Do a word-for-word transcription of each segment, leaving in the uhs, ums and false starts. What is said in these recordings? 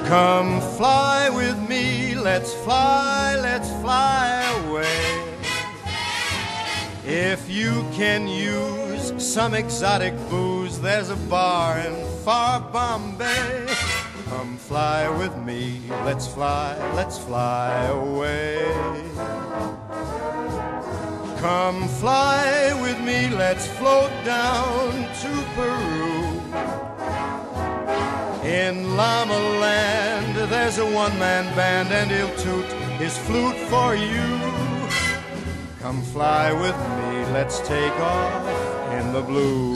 Come fly with me, let's fly, let's fly away. If you can use some exotic booze, there's a bar in far Bombay. Come fly with me, let's fly, let's fly away. Come fly with me, let's float down to Peru. In Llama Land, there's a one-man band, and he'll toot his flute for you. Come fly with me, let's take off in the blue.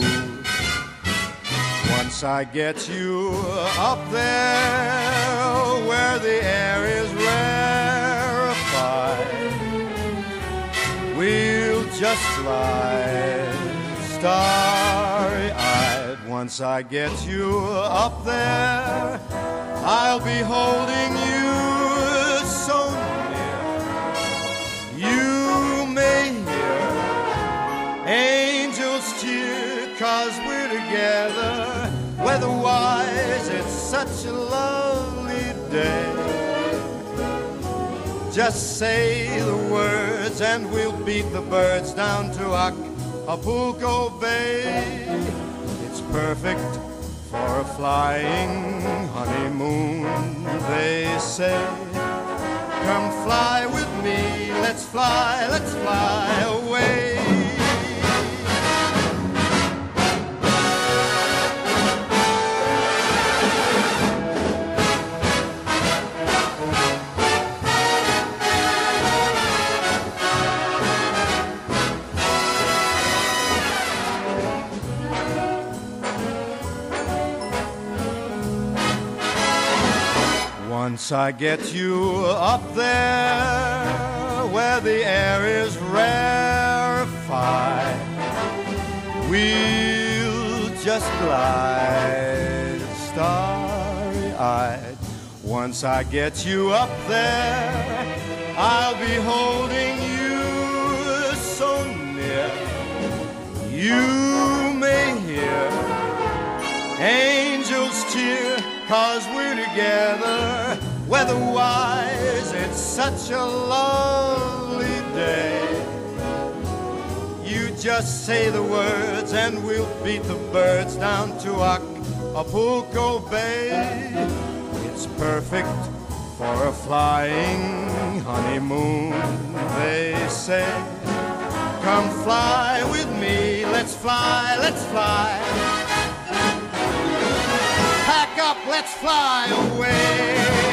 Once I get you up there where the air is rarefied, we'll just slide starry-eyed. Once I get you up there, I'll be holding you so near. You may hear angels cheer, 'cause we're together. Weather-wise, it's such a lovely day. Just say the words and we'll beat the birds down to Acapulco Bay. It's perfect for a flying honeymoon, they say. Come fly with me, let's fly, let's fly away. Once I get you up there where the air is rarefied, we'll just glide starry-eyed. Once I get you up there, I'll be holding you so near. You may hear angels cheer, 'cause we're together. Weather-wise, it's such a lovely day. You just say the words and we'll beat the birds down to Acapulco Bay. It's perfect for a flying honeymoon, they say. Come fly with me, let's fly, let's fly. Pack up, let's fly away.